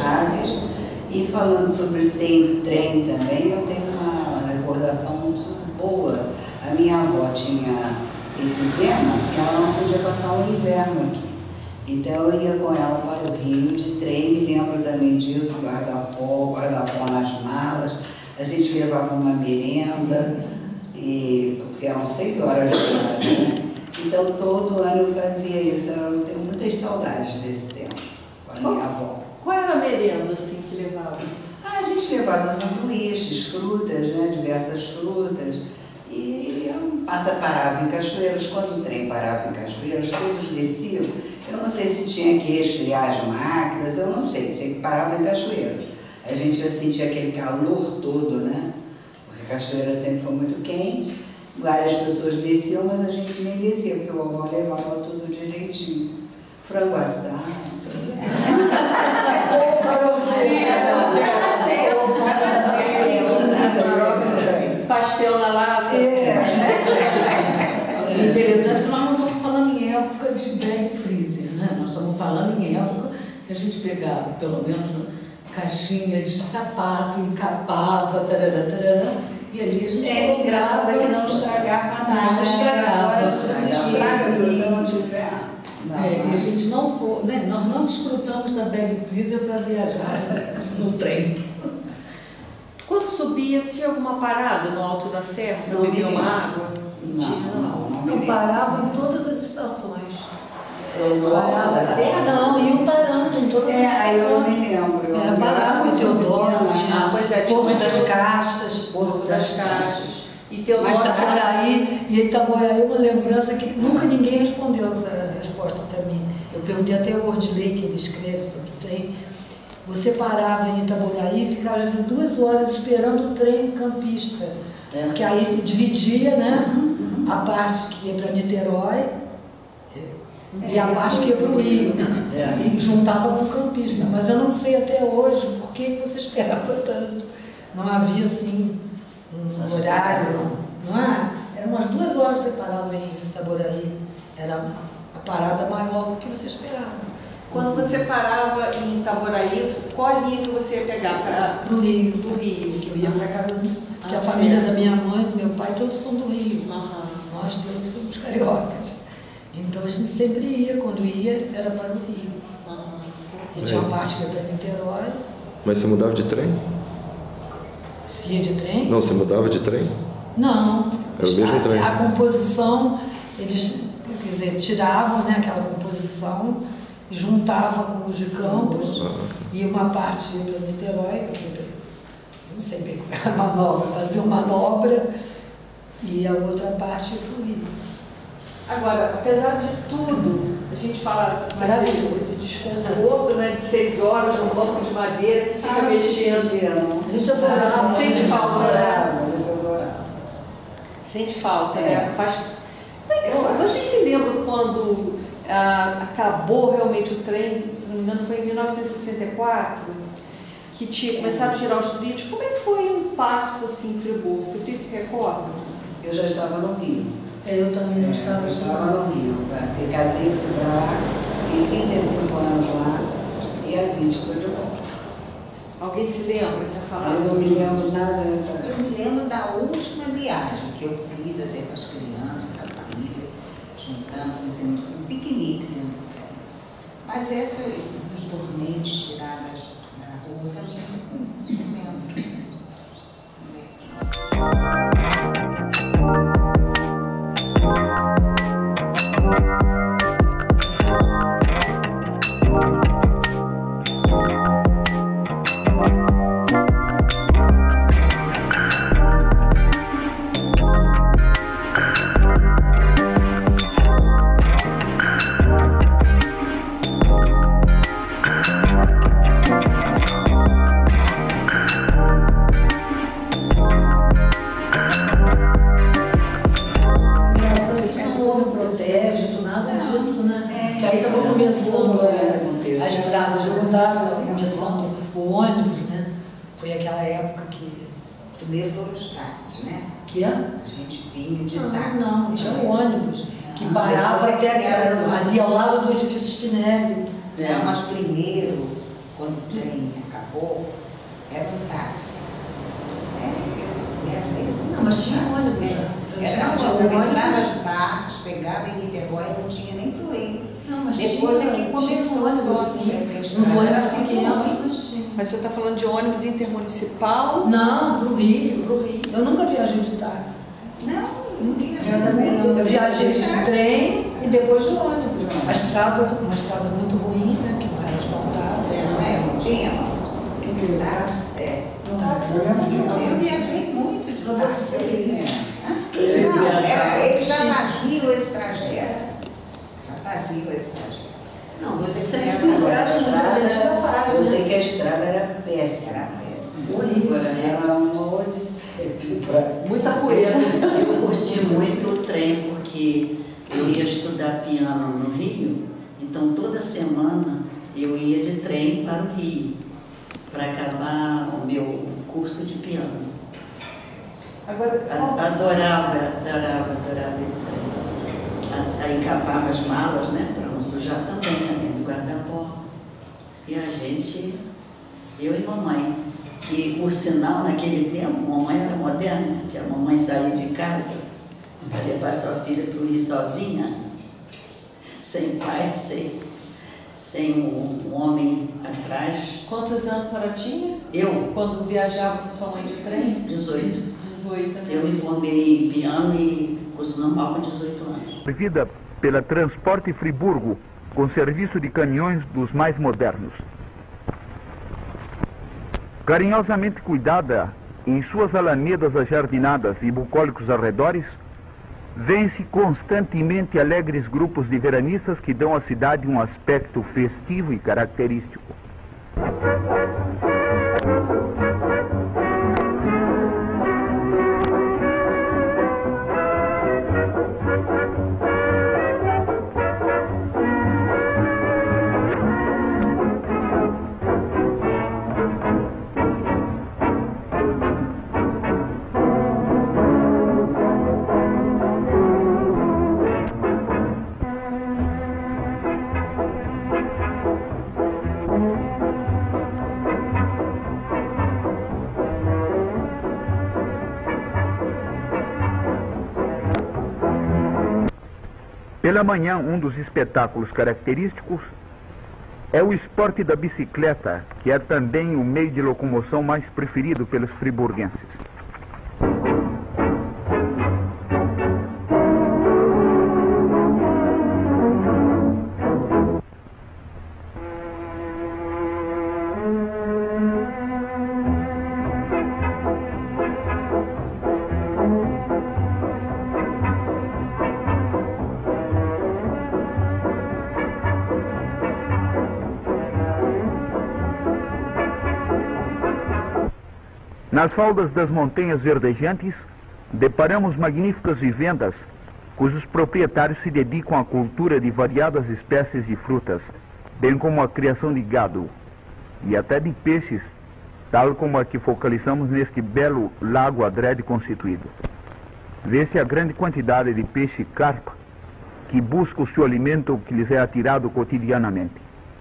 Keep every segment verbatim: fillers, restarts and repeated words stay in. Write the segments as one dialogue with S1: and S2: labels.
S1: Chaves. E falando sobre o trem, trem também, eu tenho uma recordação muito boa. A minha avó tinha efizema e ela não podia passar o inverno aqui. Então eu ia com ela para o Rio de trem, me lembro também disso, guarda-pó, guarda-pó nas malas. A gente levava uma merenda, e, porque eram seis horas de viagem, né? Então todo ano eu fazia isso, eu tenho muitas saudades desse tempo com a minha avó.
S2: Qual era a merenda assim que levava?
S1: Ah, a gente levava sanduíches, frutas, né, diversas frutas. E passa parava em Cachoeiras, quando o trem parava em Cachoeiras, todos desciam. Eu não sei se tinha que resfriar as máquinas, eu não sei, sei que parava em Cachoeiras. A gente já sentia aquele calor todo, né? Porque Cachoeira sempre foi muito quente, várias pessoas desciam, mas a gente nem descia, porque o avô levava tudo direitinho. Frango assado, frango assado.
S2: Pastel na lata.
S3: É. O interessante é que nós não estamos falando em época de bag freezer, né? Nós estamos falando em época que a gente pegava, pelo menos, caixinha de sapato, encapava, tarará, tarará, e ali a gente
S1: é engraçado que não estragava nada.
S3: Não estragava.
S1: Agora tudo estraga se você não tiver.
S3: É, e a gente não for, né? Nós não desfrutamos da bag freezer para viajar no trem.
S2: Quando subia, tinha alguma parada no alto da serra para beber uma água?
S1: Não, não, não. Não,
S3: não parava em todas as estações.
S1: No alto da serra?
S3: Não, iam parando em todas
S1: é,
S3: as estações.
S1: É, aí eu me lembro. Eu
S3: é, parava em Teodoro, tinha
S2: pois é,
S3: Porto das Caixas.
S2: Porto das Caixas.
S3: E Teodoro, mas Itaboraí, e Itaboraí é uma lembrança que nunca ninguém respondeu essa resposta para mim. Eu perguntei até ao Ordilei, que ele escreve sobre o trem. Você parava em Itaboraí e ficava às vezes duas horas esperando o trem campista. É. Porque aí dividia, né? Uhum. A parte que ia para Niterói é. e a parte que ia para o Rio. É. E juntava com o campista. Mas eu não sei até hoje por que você esperava tanto. Não havia assim um horário, não é? Eram umas duas horas que você parava em Itaboraí. Era a parada maior do que você esperava.
S2: Quando você parava em Itaboraí, qual linha que você ia pegar para
S3: o Rio?
S2: Pro Rio.
S3: Que eu ia para casa, porque ah, a família sim. da minha mãe, do meu pai, todos são do Rio. Uhum. Nós todos somos cariocas. Então a gente sempre ia, quando ia, era para o Rio. Uhum. E tinha uma parte que ia para Niterói.
S4: Mas você mudava de trem?
S3: Se ia de trem?
S4: Não, você mudava de trem?
S3: Não.
S4: Era o mesmo
S3: a,
S4: trem?
S3: A composição, eles, quer dizer, tiravam, né, aquela composição, juntava com os de Campos, ah, e uma parte ia para Niterói, não sei bem como era a manobra, fazia uma manobra, e a outra parte ia para o Rio.
S2: Agora, apesar de tudo, a gente fala dizer, esse desconforto, né, de seis horas no banco de madeira, que fica ah, mexendo.
S3: A gente adorava.
S2: Sente falta, né?
S3: Sente falta,
S2: é. é. Faz... Vocês se lembram quando ah, acabou realmente o trem, se não me engano foi em mil novecentos e sessenta e quatro, que tinha começado a tirar os trilhos? Como é que foi o impacto assim, em Friburgo? Vocês se recordam?
S1: Eu já estava no Rio.
S3: Eu também não estava,
S1: eu estava no Rio. Fui casei, fui para lá, fiquei trinta e cinco anos lá e a vinte estou de volta.
S2: Alguém se lembra que falar?
S1: Eu não me lembro nada dessa.
S5: Eu me lembro da última viagem que eu fiz até com as crianças, com a família, juntando, fizemos um piquenique dentro do trem. Mas essa, os dormentes tiradas da rua, também não lembro. Primeiro foram os táxis, né?
S3: Que é?
S5: A gente vinha de
S3: não,
S5: táxi.
S3: Não, tinha um ônibus que parava até ali ao lado do edifício Spinelli.
S5: Não, mas primeiro quando o trem acabou, era um táxi. É, eu viajei muito.
S3: Não, mas tinha
S5: táxi,
S3: ônibus,
S5: né?
S3: né?
S5: Era
S3: Tinha
S5: onde
S3: ônibus.
S5: atravessava as barcas, pegava em Niterói, não tinha nem pro Rio.
S3: Não, mas
S5: Depois
S3: tinha,
S5: é que começou
S3: tinha ônibus,
S5: os
S3: sim.
S5: ônibus,
S3: Não foi
S5: era
S3: ônibus
S5: muito
S3: pequeno,
S5: ruim.
S3: mas tinha.
S2: Mas você está falando de ônibus intermunicipal?
S3: Não, pro Rio.
S2: Pro Rio.
S3: Eu nunca viajei de táxi.
S5: Não, não tinha
S1: Eu também não.
S3: Eu viajei de
S5: táxi.
S3: trem e depois de ônibus. A estrada, uma estrada muito ruim, né? Que não era asfaltada.
S5: É, não é? Não tinha, mas
S1: O que?
S5: táxi, é.
S3: Táxi,
S1: Eu lembro de
S3: não.
S5: Eu viajei muito de
S3: Mas
S5: táxi.
S3: você queria?
S5: É.
S1: Eu
S5: Não,
S1: viajava.
S5: era, ele já
S3: Sim.
S5: fazia esse trajeto. Já fazia esse trajeto.
S3: Não, você
S5: Você
S3: sempre
S5: quer
S3: fizesse,
S1: Agora, a
S3: muita gente
S1: estrada,
S3: não faz.
S1: eu sei
S3: né?
S1: que a estrada era péssima.
S5: Era péssimo.
S3: Horrível.
S1: Era uma odisseia pra-
S2: Muita poeira.
S6: Eu curti muito o trem porque eu ia estudar piano no Rio, então toda semana eu ia de trem para o Rio para acabar o meu curso de piano.
S2: Agora,
S6: A-
S2: qual-
S6: Adorava, adorava, adorava esse trem. A- Aí encapava as malas, né, para não sujar também, além do guarda-pó. E a gente, eu e mamãe, que por sinal naquele tempo, mamãe era moderna, que a mamãe saía de casa para levar sua filha para o Rio sozinha, sem pai, sem, sem um, um homem atrás.
S2: quantos anos a senhora tinha
S6: Eu,
S2: quando viajava com sua mãe de trem?
S6: dezoito.
S2: dezoito, né?
S6: Eu me formei em piano e curso normal com dezoito anos.
S7: Servida pela Transporte Friburgo, com serviço de caminhões dos mais modernos. Carinhosamente cuidada, em suas alamedas ajardinadas e bucólicos arredores, vêem-se constantemente alegres grupos de veranistas que dão à cidade um aspecto festivo e característico. Pela manhã, um dos espetáculos característicos é o esporte da bicicleta, que é também o meio de locomoção mais preferido pelos friburguenses. Nas faldas das montanhas verdejantes, deparamos magníficas vivendas, cujos proprietários se dedicam à cultura de variadas espécies de frutas, bem como à criação de gado e até de peixes, tal como a que focalizamos neste belo lago adrede constituído. Vê-se a grande quantidade de peixe carpa, que busca o seu alimento que lhes é atirado cotidianamente.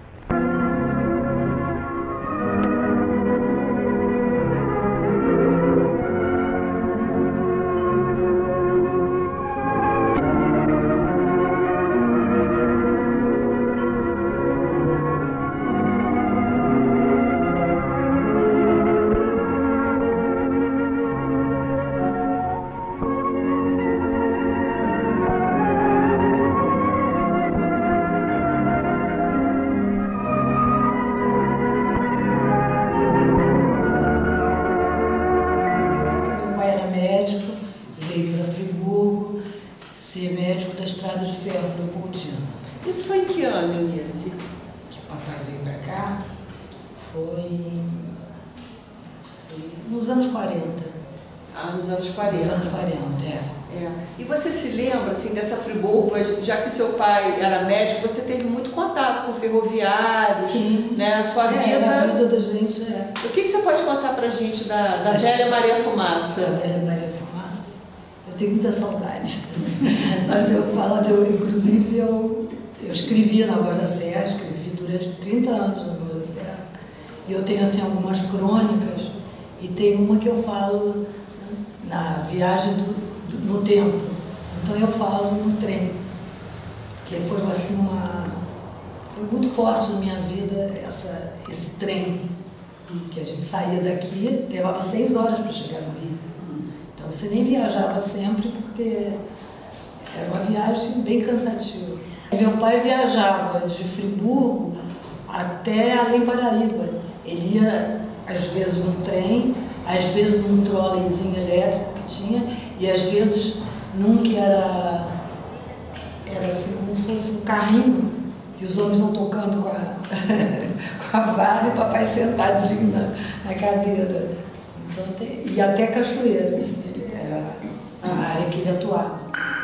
S3: Meu pai era médico, veio para Friburgo ser médico da Estrada de Ferro do Leopoldina.
S2: Isso foi em que ano, Eunice?
S3: Que papai veio para cá foi não sei, nos anos quarenta.
S2: Ah, nos anos
S3: Nos
S2: quarenta.
S3: anos quarenta, é.
S2: É. E você se lembra, assim, dessa Friburgo, já que seu pai era médico, você teve muito contato com ferroviários,
S3: Sim.
S2: né? A sua
S3: É,
S2: vida...
S3: a vida da gente é.
S2: O que, que você pode contar pra gente da, da
S3: Acho
S2: velha
S3: que-
S2: Maria
S3: A
S2: Fumaça?
S3: velha Maria Fumaça. Eu tenho muita saudade. Nós temos falado, eu, inclusive, eu, eu escrevia na Voz da Serra, escrevi durante trinta anos na Voz da Serra. E eu tenho assim algumas crônicas, e tem uma que eu falo na viagem do, do, no tempo. Então eu falo no trem, que foi assim uma... Foi muito forte na minha vida essa, esse trem, que a gente saía daqui, levava seis horas para chegar no Rio. Então você nem viajava sempre, porque era uma viagem bem cansativa. Meu pai viajava de Friburgo até Além Paraíba. Ele ia, às vezes, num trem, às vezes num trolleyzinho elétrico que tinha, e às vezes num que era, era assim como fosse um carrinho, que os homens vão tocando com a, com a vara e o papai sentadinho na, na cadeira. Então, tem, e até Cachoeira, assim, era a área que ele atuava.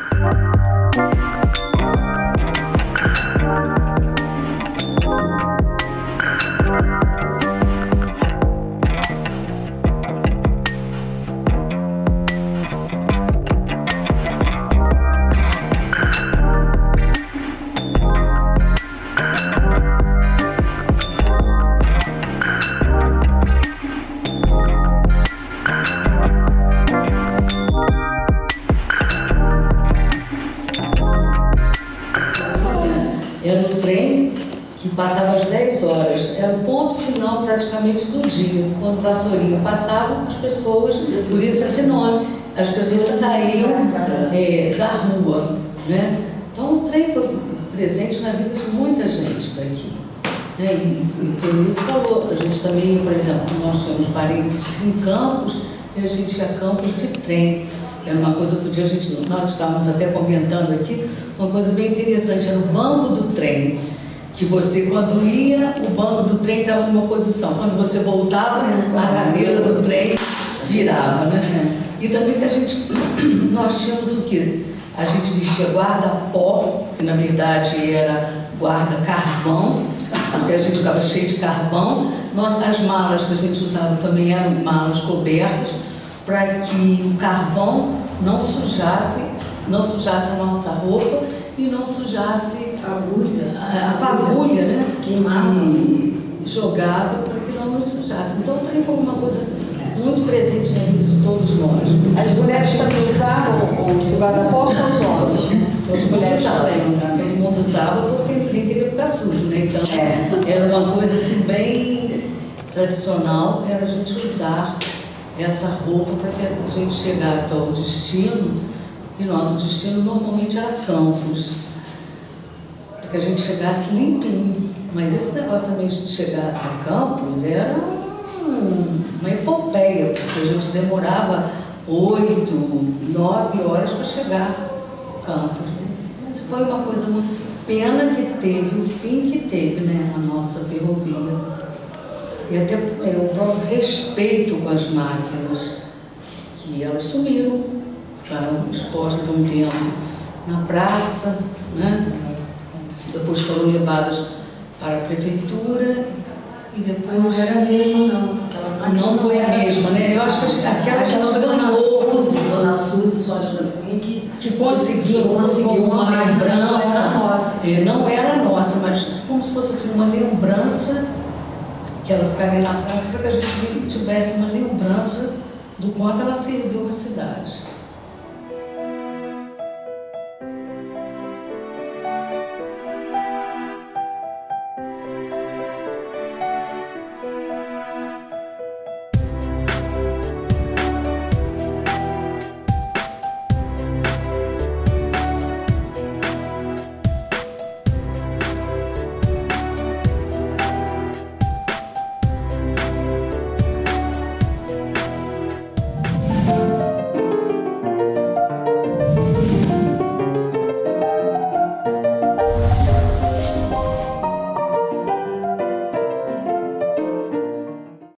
S8: Era um trem que passava às dez horas, era o ponto final praticamente do dia. Quando Vassourinha passava, as pessoas, por isso esse nome, as pessoas saíam é, da rua, né? Então o trem foi presente na vida de muita gente daqui. Né? E, e o que o Eunice falou, a gente também, por exemplo, nós tínhamos parentes em Campos e a gente ia a Campos de trem. Era uma coisa, outro dia a gente, nós estávamos até comentando aqui, uma coisa bem interessante, era o banco do trem, que você, quando ia, o banco do trem estava numa posição, quando você voltava, a cadeira do trem virava, né? E também que a gente, nós tínhamos o quê? A gente vestia guarda-pó, que na verdade era guarda-carvão, porque a gente ficava cheio de carvão. Nós, as malas que a gente usava também eram malas cobertas, para que o carvão não sujasse, não sujasse a nossa roupa e não sujasse
S3: a agulha,
S8: a, a fagulha, né?
S3: Queimava.
S8: E jogava para que não nos sujasse. Então o trem foi uma coisa muito presente na vida de todos nós.
S2: As mulheres também usavam o guarda-pó ou os homens?
S8: As mulheres usavam, todo mundo usava porque ninguém queria ficar sujo, né? Então era uma coisa assim bem tradicional, era a gente usar essa roupa para que a gente chegasse ao destino, e nosso destino normalmente era Campos, para que a gente chegasse limpinho. Mas esse negócio também de chegar a Campos era um, uma epopeia, porque a gente demorava oito, nove horas para chegar a Campos. Mas foi uma coisa muito... Pena que teve, o fim que teve, né, a nossa ferrovia. E até é, o próprio respeito com as máquinas, que elas sumiram, ficaram expostas há um tempo na praça, né? Depois foram levadas para a prefeitura e depois...
S3: Não era a mesma, não.
S8: Não foi a mesma, né? Eu acho que aquela gente ganhou.
S3: Suzy, Dona Suzy Soares da Cunha, que,
S8: que conseguiu, conseguiu uma, uma lembrança. Não era nossa. É, não era nossa, mas como se fosse assim, uma lembrança, que ela ficaria na praça para que a gente tivesse uma lembrança do quanto ela serviu a cidade.